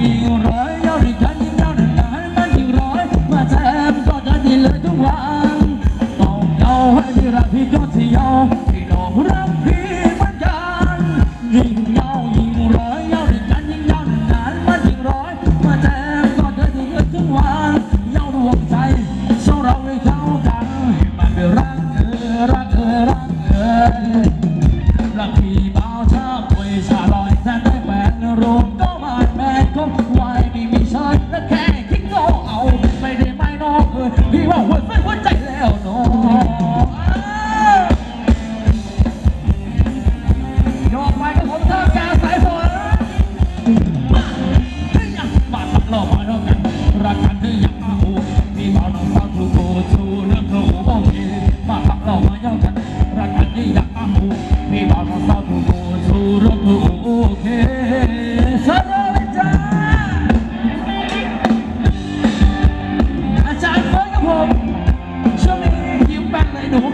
ยิ่งร้อยยาวด้วยกันยิ่งยาวนานมันยิ่งร้อยมาแทบก็จะดีเลยทุกวันต้องยาวให้พี่รักพี่ก็ที่ยาวพี่น้องรักพี่เหมือนกันยิ่งยาวยิ่งร้อยยาวด้วยกันยิ่งยาวนานมันยิ่งร้อยมาแทบก็จะดีเลยทุกวันยาวดวงใจสองเราไม่เข้ากันมันเป็นรักรักรักพี่บ่าวชาคุยชาลอยแทนได้แฟนรวมก็มาแม่ก็ไว้ไม่มีเชิญและแค่คิดก็เอาไม่ได้ไม่นอกพี่ว่าหัวใจแล้วน้องยอมไปกับผมท่ากาสายฝนมาตักเรามาแล้วกันรักกันได้อย่างเอาพี่บ่าวน้องสาวถูกโกชูเรื่องถูกโอเคมาตักเรามาแล้วกันรักกันได้อย่างเอาพี่บ่าวน้องสาวถูกโกชูเรื่องถูกโอเคสวัสดีจ้าอาจารย์เฟิร์สกับผมช่วงนี้ยิ้มแป้นเลยหนู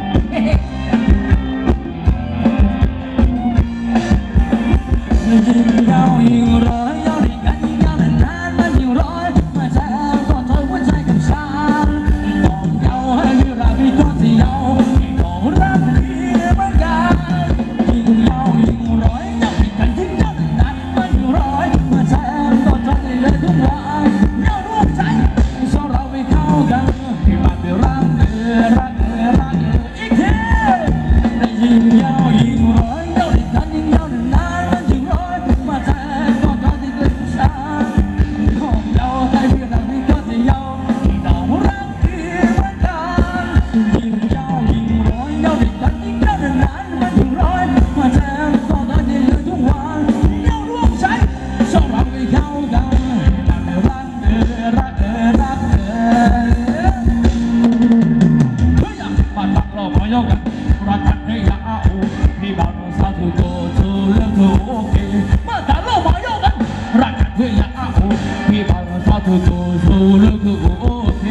ยิ่งยาวยิ่งร้อยยาวด้วยกันยิ่งยาวนานมันยิ่งร้อยมาแทนก็เธอหัวใจกับฉันต้องยาวให้พี่รักพี่ก็ที่ยาวพี่ต้องรักพี่เหมือนกันยิ่งยาวยิ่งร้อยยาวด้วยกันยิ่งยาวนานมันยิ่งร้อยมาแทนก็เธอได้เลยทุกวันยาวดวงใจสองเราไม่เข้ากันพี่มาพี่รักอีกทียิ่งยาวยิ่งร้อยยาวด้วยกันยิ่งยาวนานมันยิ่งร้อยมาแทนก็เธอได้เลยทุกวันของยาวให้พี่รักพี่ก็ที่ยาวพี่ต้องรักพี่เหมือนกันยิ่งยาวยิ่งร้อยยาวด้วยกันยิ่งยาวนานมันยิ่งร้อยมาแทนก็เธอได้เลยทุกวันยาวดวงใจสองเราไม่เข้ากันรักเฮ้ยมาตักเรามาโยกันรักกันให้ยาวพี่บ่าวน้องสาวถูกโกชูเรื่องถูกโอเคมาตักเรามาโยกันรักกันให้ยาวพี่บ่าวน้องสาวถูกโกชูเรื่องถูกโอเค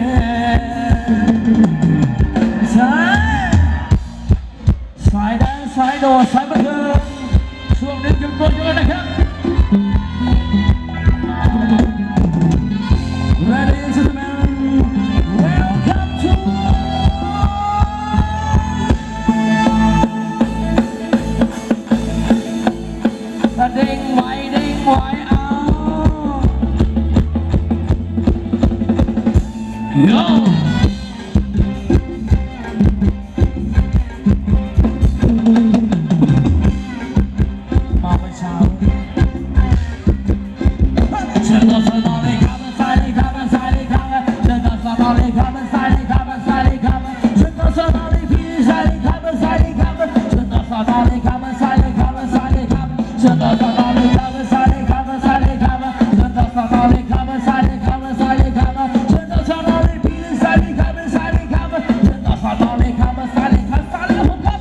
ใช่สายแดนสายโดดสายบันเทิงช่วงนี้ยังตัวเยอะนะครับ Ladies and gentlemen, welcome to เด้งไหวเอาโย่มาเมื่อเช้าเชิญตัวสนอเลยครับสายเลยครับสายเลยครับเชิญตัวสนอเลยครับสายเลยครับสายเลยครับเชิญตัวสนอเลยพี่สายเลยครับสายเลยครับเชิญตัวสนอเลยครับสายเลยครับสายเลยครับเชิญตัวสนอเลยครับสายเลยครับสายเลยครับเชิญตัวสนอเลยครับสายเลยครับสายเลยครับเชิญตัวสนอเลยพี่สายเลยครับสายเลยครับเชิญตัวสนอเลยครับสายเลยครับสายเลยผมครับ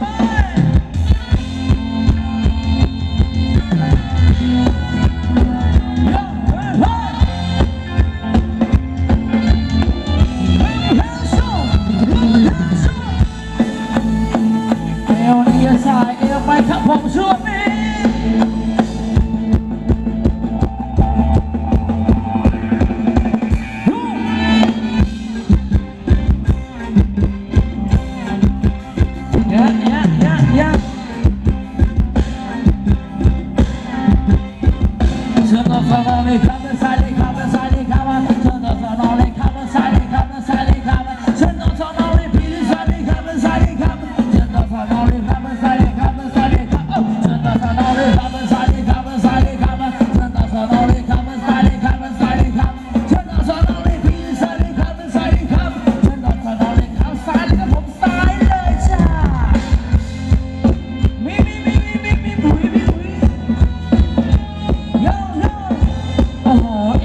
สายเอวไปครับผมช่วงนี้เชิญตัวสนอเลยครับสายเลยครับสายเลยครับเชิญตัวสนอเลยครับสายเลยครับสายเลยครับเชิญตัวสนอเลยพี่สายเลยครับสายเลยครับเชิญตัวสนอเลยครับสายเลยครับสายเลยครับเชิญตัวสนอเลยครับสายเลยครับสายเลยครับเชิญตัวสนอเลยครับสายเลยครับสายเลยครับเชิญตัวสนอเลยพี่สายเลยครับสายเลยครับเชิญตัวสนอเลยครับสายเลยครับผมสายเลยจ้ามีบุยโย่โอ้โห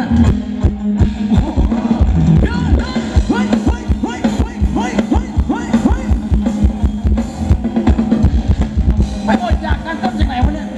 ไปอดอยากกันต้นจากไหนวะเนี่ย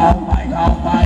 เข้าไป